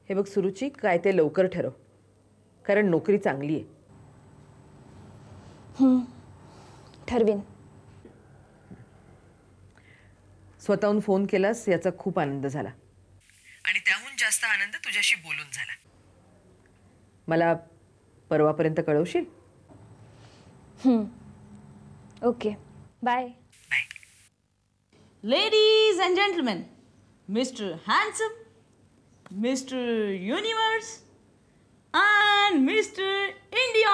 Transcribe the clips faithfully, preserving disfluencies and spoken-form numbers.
हे बघ सुरुची, काय ते लवकर ठरव, कारण नोकरी चांगली आहे. हं, ठरवीन. स्वतःहून फोन केलास याचा खूप आनंद झाला, आणि त्याहून जास्त आनंद तुझ्याशी बोलून झाला. मला परवापर्यंत कळवशील? हं, okay, bye. Ladies and gentlemen, Mister Handsome, Mister Universe, and Mister India.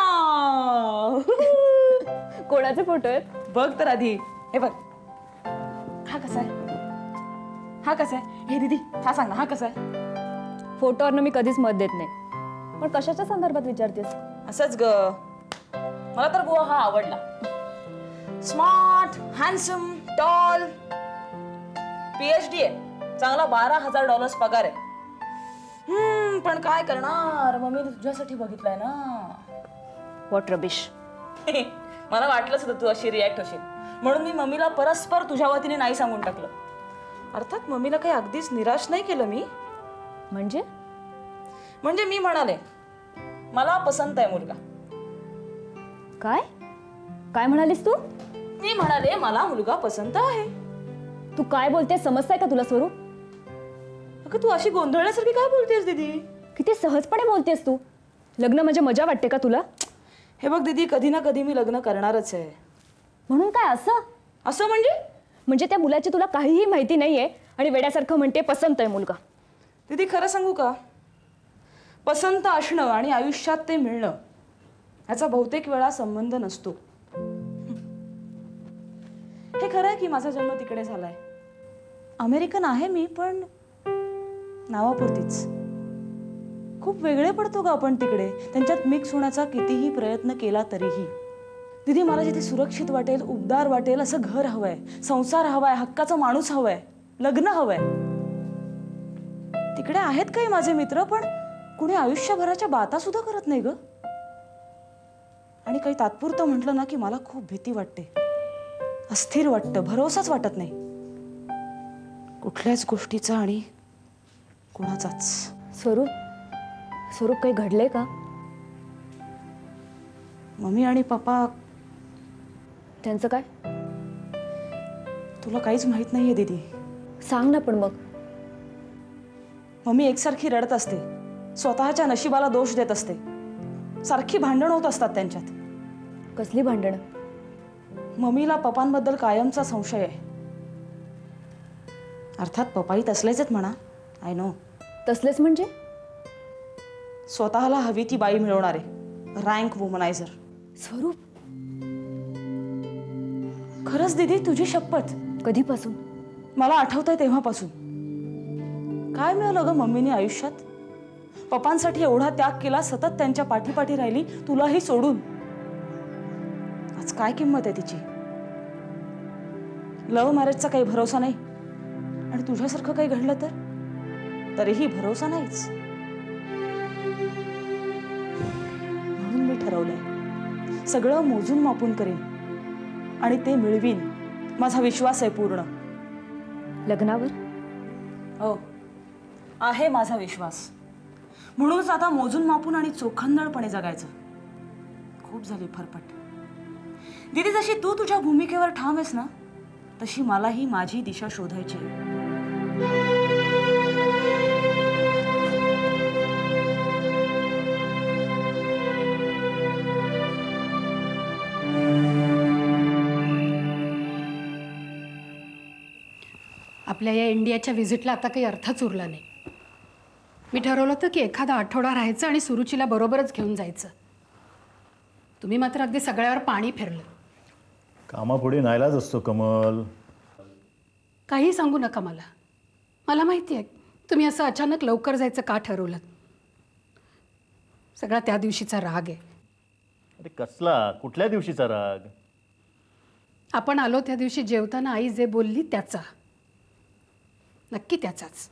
कोणाचे फोटो आहेत? बघ तर आधी. हे बघ, हा कसा आहे, हा कसा आहे, हे दीदी हा सांग ना, हा कसा आहे? फोटोवरनं मी कधीच मत देत नाही, पण कशाच्या संदर्भात विचारतेस? असंच ग, मला तर बुवा हा आवडला. स्मार्ट, हँडसम, टॉल, पीएचडी आहे, चांगला बारा हजार डॉलर्स पगार आहे. हम्म पण काय करणार, मम्मीने तुझ्यासाठी बघितलंय ना. What rubbish. मला वाटलंच होतं तू अशी रिॲक्ट होशील, म्हणून मी मम्मीला परस्पर तुझ्या वतीने नाही सांगून टाकलं. अर्थात मम्मीला काही अगदीच निराश नाही केलं मी. म्हणजे म्हणजे मी म्हणाले मला पसंत आहे मुलगा. काय काय म्हणालीस तू? मी म्हणाले मला मुलगा पसंत आहे. तू काय बोलतेस समजतंय का तुला स्वरूप? अगं तू अशी गोंधळल्यासारखी काय बोलतेस दीदी? किती सहजपणे बोलतेस तू. लग्न म्हणजे मजा वाटते का तुला? हे बघ दीदी, कधी ना कधी मी लग्न करणारच आहे. म्हणून काय असं असं म्हणजे म्हणजे त्या मुलाची तुला काहीही माहिती नाहीये आणि वेड्यासारखं म्हणते पसंत आहे मुलगा. दीदी खरं सांगू का, पसंत असणं आणि आयुष्यात ते मिळणं याचा बहुतेक वेळा संबंध नसतो. हे खरं आहे की माझा जन्म तिकडे झालाय. अमेरिकन आहे मी, पण नावापुरतीच. खूप वेगळे पडतो का आपण तिकडे, त्यांच्यात मिक्स होण्याचा कितीही प्रयत्न केला तरीही. दीदी मला जिथे सुरक्षित वाटेल, उबदार वाटेल असं घर हवंय, संसार हवाय, हक्काचा माणूस हवाय, लग्न हवंय. तिकडे आहेत काही माझे मित्र, पण कुणी आयुष्यभराच्या बाता सुद्धा करत नाही ग. आणि काही तात्पुरतं म्हटलं ना की मला खूप भीती वाटते, अस्थिर वाटतं, भरोसाच वाटत नाही कुठल्याच गोष्टीचा आणि कुणाचाच. स्वरूप स्वरूप काही घडलंय का? मम्मी आणि पप्पा. त्यांचं काय? तुला काहीच माहित नाहीये दीदी. सांग ना पण मग. मम्मी एकसारखी रडत असते, स्वतःच्या नशिबाला दोष देत असते, सारखी भांडण होत असतात त्यांच्यात. कसली भांडणं? मम्मीला पप्पांबद्दल कायमचा संशय आहे. अर्थात पप्पाही तसलेच आहेत म्हणा, आय नो. तसलेच म्हणजे? स्वतःला हवी ती बाई मिळवणारे, रँक वुमनायझर. स्वरूप खरंच दीदी, तुझी शपथ. कधीपासून? मला आठवतंय तेव्हापासून. काय मिळालं ग मम्मीने आयुष्यात? पप्पांसाठी एवढा त्याग केला, सतत त्यांच्या पाठीपाठी राहिली, तुलाही सोडून. आज काय किंमत आहे तिची? लव्ह मॅरेजचा काही भरोसा नाही, आणि तुझ्यासारखं काही घडलं तर तरीही भरोसा नाहीच. म्हणून मी ठरवलंय सगळं मोजून मापून करीन आणि ते मिळवीन. माझा विश्वास आहे पूर्ण. लग्नावर? हो, आहे माझा विश्वास. म्हणूनच आता मोजून मापून आणि चोखंदळपणे जगायचं. खूप झाली फरफट दीदी. जशी तू तुझ्या भूमिकेवर ठाम आहेस ना, तशी मलाही माझी दिशा शोधायची आहे. आपल्या या इंडियाच्या व्हिजिटला आता काही अर्थच उरला नाही. मी ठरवलं होतं की एखादा आठवडा राहायचं आणि सुरुचीला बरोबरच घेऊन जायचं. तुम्ही मात्र अगदी सगळ्यावर पाणी फिरलं. कामापुढे नाईलाज असतो कमल. काही सांगू नका मला. मला माहिती आहे तुम्ही असं अचानक लवकर जायचं का ठरवलं. सगळा त्या दिवशीचा राग आहे. अरे कसला, कुठल्या दिवशीचा राग? आपण आलो त्या दिवशी जेवताना आई जे बोलली त्याचा. नक्की त्याचाच.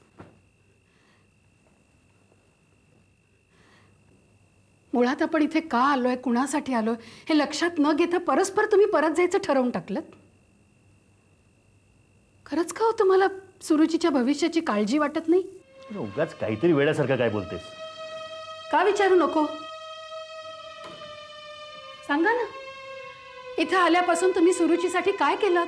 मुळात आपण इथे का आलोय, कुणासाठी आलोय हे लक्षात न घेता परस्पर तुम्ही परत जायचं ठरवून टाकलं. खरंच का हो तुम्हाला सुरुचीच्या भविष्याची काळजी वाटत नाही? उगाच काहीतरी वेड्यासारखं काय बोलतेस? का विचारू नको? सांगा ना, इथे आल्यापासून तुम्ही सुरुचीसाठी काय केलं?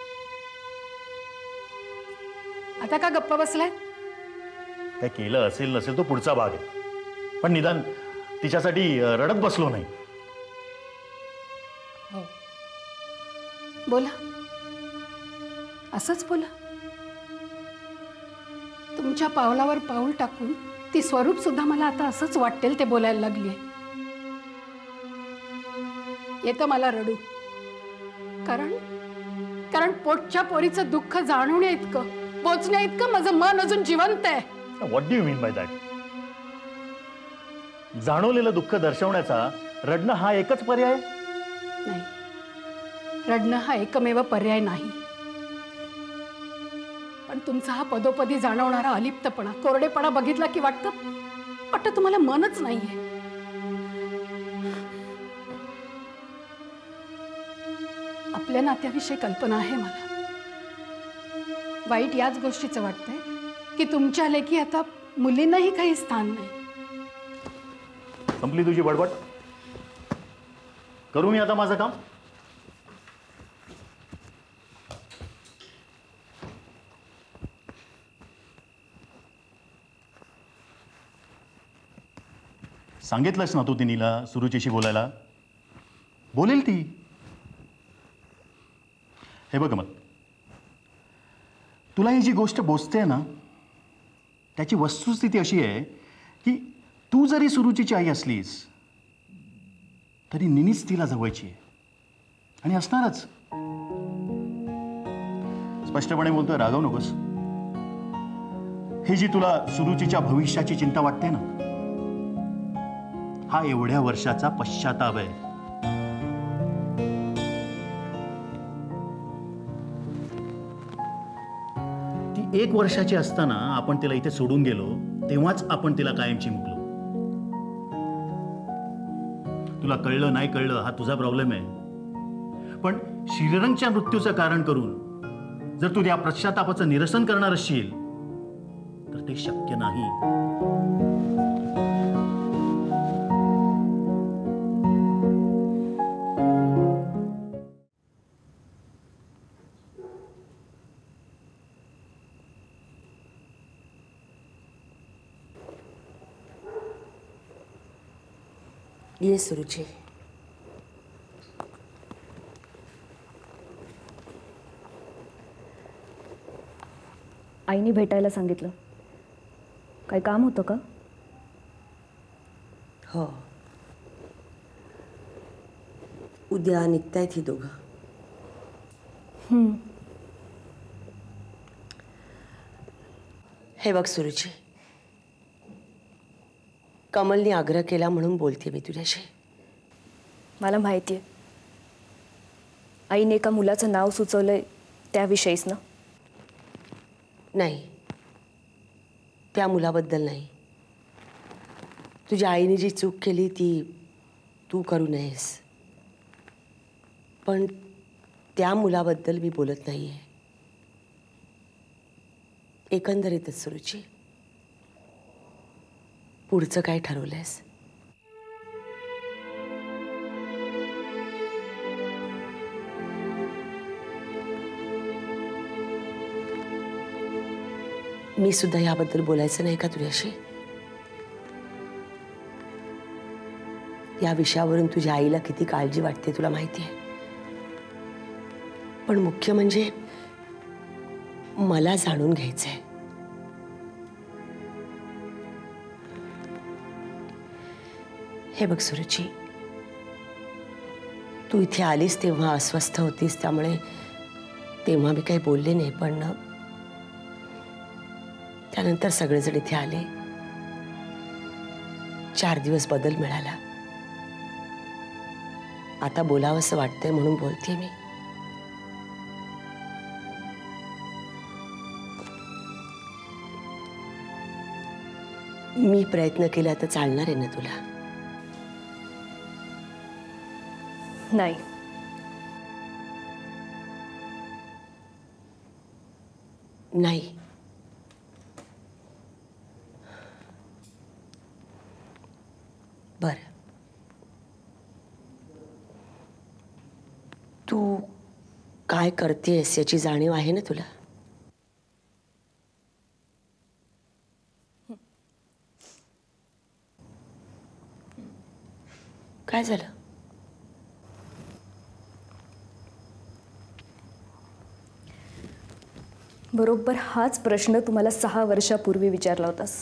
आता का गप्पा बसलाय? काय केलं असेल नसेल तो पुढचा भाग आहे, पण निदान तिच्यासाठी रडत बसलो नाही. हो, बोला, असंच बोला. तुमच्या पावलावर पाऊल टाकून ती स्वरूप सुद्धा मला आता असंच वाटेल ते बोलायला लागली आहे. येतं मला रडू, कारण कारण पोटच्या पोरीचं दुःख जाणवण्या इतकं, पोचण्या इतकं माझं मन अजून जिवंत आहे. What do you mean by that? जाणवलेलं दुःख दर्शवण्याचा रडणं हा एकच पर्याय नाही. रडणं हा एकमेव पर्याय नाही, पण तुमचा हा पदोपदी जाणवणारा अलिप्तपणा, कोरडेपणा बघितला की वाटतं वाटतं तुम्हाला मनच नाहीये. आपल्या नात्याविषयी कल्पना आहे मला. वाईट याच गोष्टीचं वाटतंय की तुमच्या लेखी आता मुलींनाही काही स्थान नाही. संपली तुझी बडबड? करू मी आता माझं काम? सांगितलंस ना तू तिनीला सुरुचीशी बोलायला? बोलेल ती. हे बघ मग, तुला ही जी गोष्ट बोचते ना, त्याची वस्तुस्थिती अशी आहे की तू जरी सुरुचीची आई असलीस तरी निनीच तिला जवळची आहे आणि असणारच. स्पष्टपणे बोलतोय, रागवू नकोस. ही जी तुला सुरुचीच्या भविष्याची चिंता वाटते ना, हा एवढ्या वर्षाचा पश्चाताप आहे. ती एक वर्षाची असताना आपण तिला इथे सोडून गेलो तेव्हाच आपण तिला कायमची मुकलो. तुला कळलं नाही कळलं हा तुझा प्रॉब्लेम आहे, पण श्रीरंगच्या मृत्यूचं कारण करून जर तू या पश्चातापाचं निरसन करणार असशील तर ते शक्य नाही. ये सुरुची. आईने भेटायला सांगितलं. काही काम होतं का? हो, उद्या निघतायत ही दोघं. हम्म. हे बघ सुरुची, कमलने आग्रह केला म्हणून बोलते मी तुझ्याशी. मला माहिती आहे, आईने एका मुलाचं नाव सुचवलंय त्याविषयीच ना? नाही, त्या मुलाबद्दल नाही. तुझ्या आईने जी चूक केली ती तू करू नयेस, पण त्या मुलाबद्दल मी बोलत नाहीये. एकंदरीतच सुरुची, पुढचं काय ठरवलंयस? मी सुद्धा याबद्दल बोलायचं नाही का तुझ्याशी? या विषयावरून तुझ्या आईला किती काळजी वाटते तुला माहिती आहे, पण मुख्य म्हणजे मला जाणून घ्यायचंय. हे बघ सुरुची, तू इथे आलीस तेव्हा अस्वस्थ होतीस, त्यामुळे तेव्हा मी काही बोलले नाही, पण त्यानंतर सगळेजण इथे आले. चार दिवस बदल मिळाला. आता बोलावंसं वाटतंय म्हणून बोलते मी. मी प्रयत्न केला तर चालणार आहे ना तुला? नाही. नाही बरं, तू काय करतेस याची जाणीव आहे ना तुला? काय झालं? बरोबर हाच प्रश्न तुम्हाला सहा वर्षापूर्वी विचारला होतास,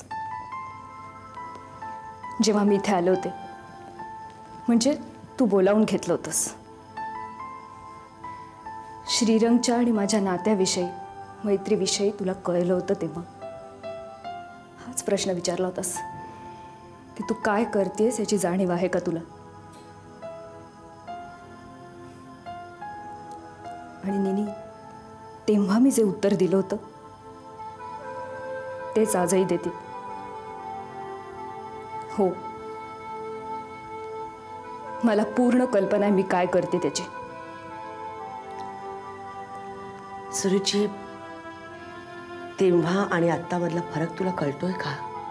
जेव्हा मी इथे आले होते. म्हणजे तू बोलावून घेतलं होतंस. श्रीरंगच्या आणि माझ्या नात्याविषयी, मैत्रीविषयी तुला कळलं होतं तेव्हा हाच प्रश्न विचारला होतास की तू काय करतेस याची जाणीव आहे का तुला. आणि निनी, तेव्हा मी जे उत्तर दिलं होतं तेच आजही देते. हो, मला पूर्ण कल्पना आहे मी काय करते त्याची. सुरुची, तेव्हा आणि आत्तामधला फरक तुला कळतोय का?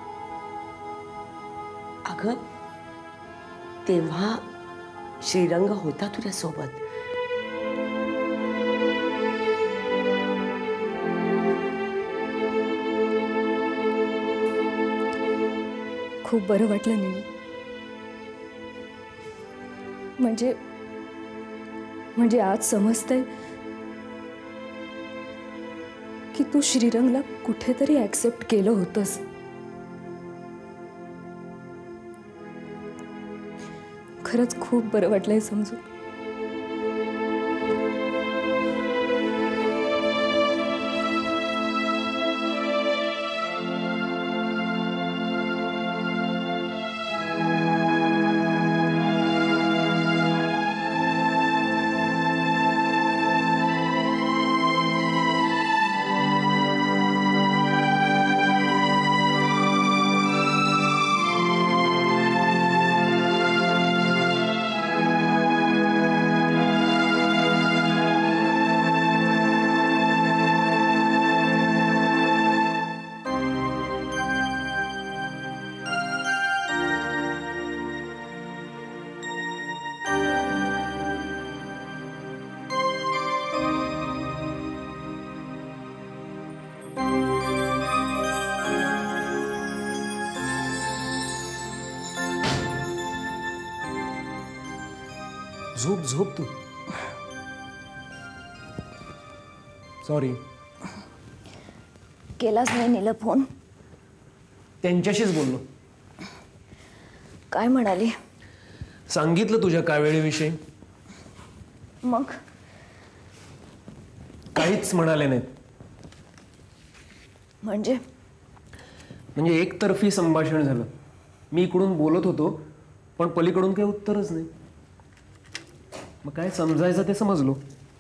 अगं, तेव्हा श्रीरंग होता तुझ्यासोबत. खूप बरं वाटलं निनी. म्हणजे म्हणजे आज समजतंय की तू श्रीरंगला कुठेतरी ऍक्सेप्ट केलं होतंस. खरंच खूप बरं वाटलंय समजून. झोप झोप तू. सॉरी. केलाच नाही नीला फोन? त्यांच्याशीच बोललो. काय म्हणाली? सांगितलं तुझ्या कावेळीविषयी. मग काहीच म्हणाले नाहीत. म्हणजे म्हणजे एकतर्फी संभाषण झालं. मी इकडून बोलत होतो पण पलीकडून काही उत्तरच नाही. मग काय समजायचं ते समजलो.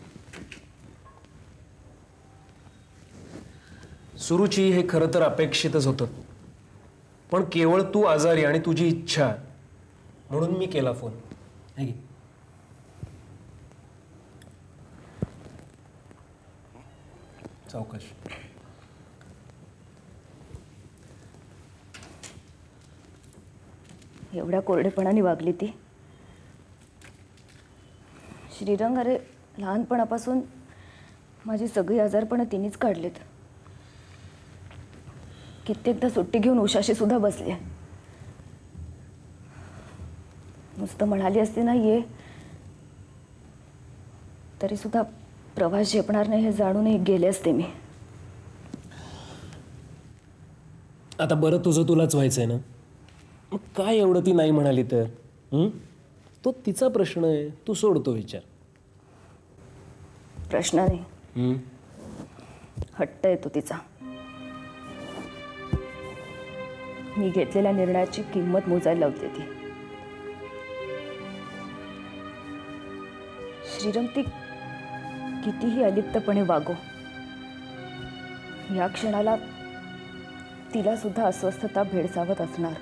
सुरुची हे खरं तर अपेक्षितच होतं, पण केवळ तू आजारी आणि तुझी इच्छा म्हणून मी केला फोन. है की? सावकाश. एवढ्या कोरडेपणाने वागली ती. श्रीरंग, अरे लहानपणापासून माझी सगळी आजारपणं तिनेच काढलीत. कित्येकदा सुट्टी घेऊन उशाशी सुद्धा बसली. नुसतं म्हणाली असती ना ये, तरी सुद्धा प्रवास झेपणार नाही हे जाणूनही गेले असते मी. आता बरं तुझं तुलाच व्हायचंय ना, मग काय एवढं ती नाही म्हणाली तर? हं? तो तिचा प्रश्न आहे, तू सोडतो विचार. प्रश्न नाही, हं? हट्ट येतो तिचा. मी घेतलेल्या निर्णयाची किंमत मोजायला लावते ती. श्रीरंग, ती कितीही अलिप्तपणे वागो, या क्षणाला तिला सुद्धा अस्वस्थता भेडसावत असणार.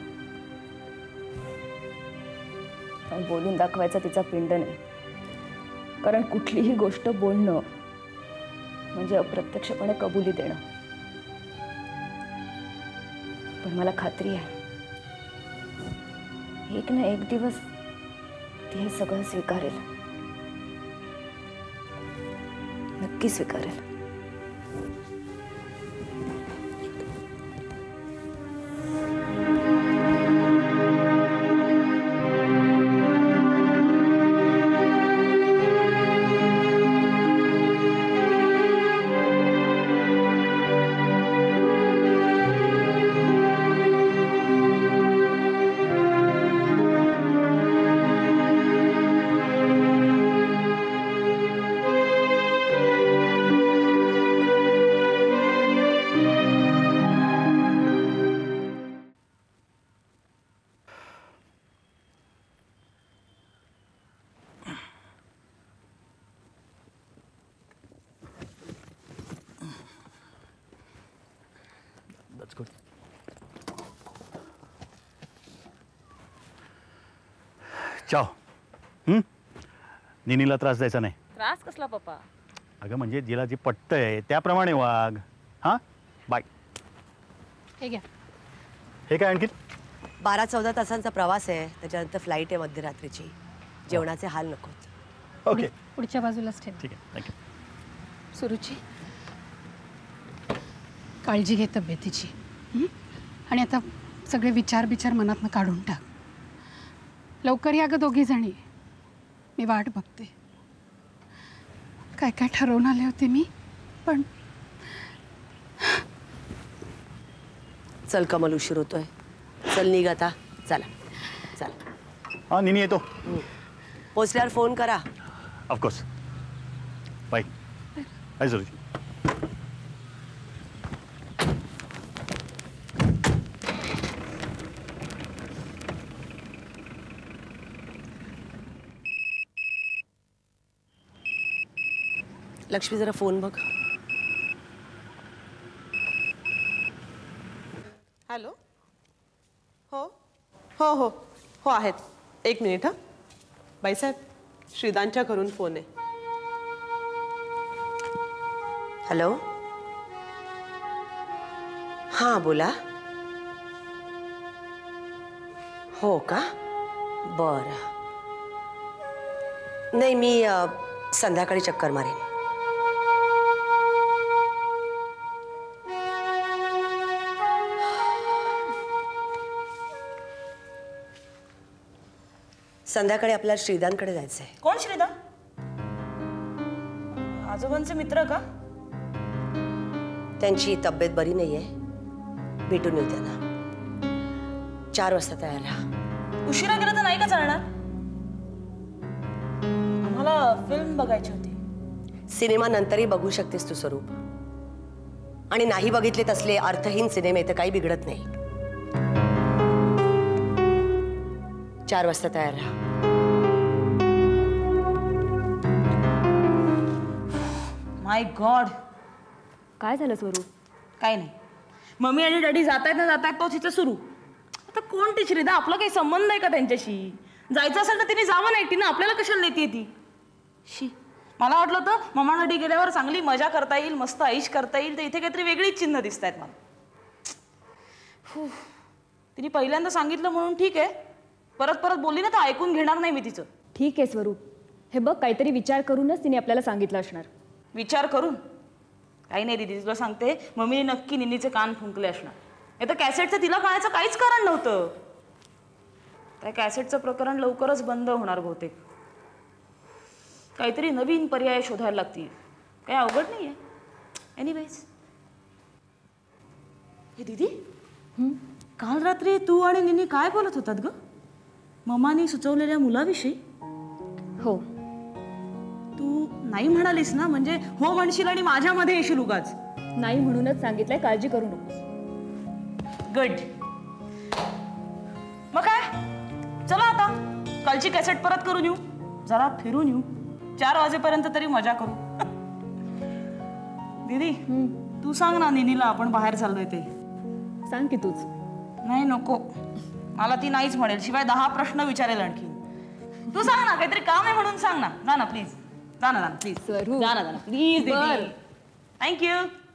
पण बोलून दाखवायचा तिचा पिंड नाही, कारण कुठलीही गोष्ट बोलणं म्हणजे अप्रत्यक्षपणे कबुली देणं. पण मला खात्री आहे एक ना एक दिवस ती हे सगळं स्वीकारेल, नक्की स्वीकारेल. चाव. हं? निनीला त्रास द्यायचा नाही. त्रास कसला पप्पा? अगं म्हणजे जिला जी पटतंय त्याप्रमाणे वाग. हां बाय. हे घ्या. हे काय आणखी? बारा चौदा तासांचा प्रवास आहे, त्याच्यानंतर फ्लाईट आहे मध्यरात्रीची. जेवणाचे हाल नकोत. ओके पुढच्या बाजूलाच ठेव. ठीक आहे थँक्यू. सुरुची, काळजी घे तब्येतीची. हं? आणि आता सगळे विचार बिचार मनातनं काढून टाक. लवकर या ग दोघी जणी, मी वाट बघते. काय काय ठरवून आले होते मी, पण चल कमल, उशीर होतोय. चल निघ आता. चला चला. हां निनी येतो. पोचल्यावर फोन करा. Of course. Bye bye Suruchi. Lakshmi जरा फोन बघ. हॅलो. हो हो हो हो आहेत. एक मिनिट हां. बाईसाहेब, श्रीदांच्या घरून फोन आहे. हॅलो. हां बोला. हो का? बरं. नाही मी अ, संध्याकाळी चक्कर मारेन. संध्याकाळी आपल्याला श्रीदांकडे जायचंय. कोण श्रीदा? आजोबांचे मित्र का? त्यांची तब्येत बरी नाहीये, भेटून येऊ त्यांना. चार वाजता तयार राहा. उशिरा गेला तर नाही का चालणार? आम्हाला फिल्म बघायची होती. सिनेमा नंतरही बघू शकतेस तू स्वरूप. आणि नाही बघितले तसले अर्थहीन सिनेमे तर काही बिघडत नाही. चार वाजता तयार राहा. My god. काय झालं स्वरूप? काय नाही. मम्मी आणि डॅडी जातायत ना जातायत तो तिचं सुरू. आता कोण ती श्रीदा? आपला काही संबंध आहे का त्यांच्याशी? जायचं असेल तर तिने जावं नाही. तिने आपल्याला कशाला नेते ती? शी, मला वाटलं होतं मम्मा डॅडी गेल्यावर चांगली मजा करता येईल, मस्त ऐश करता येईल. तर इथे काहीतरी वेगळीच चिन्ह दिसत आहेत मला. तिने पहिल्यांदा सांगितलं म्हणून ठीक आहे. परत परत बोलली ना तर ऐकून घेणार नाही मी तिचं. ठीक आहे स्वरूप, हे बघ काहीतरी विचार करूनच तिने आपल्याला सांगितलं असणार. विचार करून? काही नाही दीदी, तुला सांगते मम्मीने नक्की निनीचे कान फुंकले असणार. नाही तर कॅसेटचं तिला कळायचं काहीच कारण नव्हतं. त्या कॅसेटचं प्रकरण लवकरच बंद होणार बहुतेक. काहीतरी नवीन पर्याय शोधायला लागतील. काही अवघड नाही आहे. एनिवेज, हे दीदी, काल रात्री तू आणि निनी काय बोलत होतात ग? मम्मानी सुचवलेल्या मुलाविषयी? हो. तू नाही म्हणालीस ना? म्हणजे हो म्हणशील आणि माझ्यामध्ये येशील उगाच. नाही म्हणूनच सांगितलंय, काळजी करू नकोस. गुड. मग काय, चला आता कालची कॅसेट परत करून येऊ, जरा फिरून येऊ, चार वाजेपर्यंत तरी मजा करू. दीदी, तू सांग ना निनीला आपण बाहेर चाललोय ते. सांग की तूच. नाही नको, मला ती नाहीच म्हणेल. शिवाय दहा प्रश्न विचारेल आणखी. तू सांग ना, काहीतरी काम आहे म्हणून सांग ना. जा ना प्लीज. जा ना जा ना प्लीज. जा ना जा ना प्लीज. थँक्यू.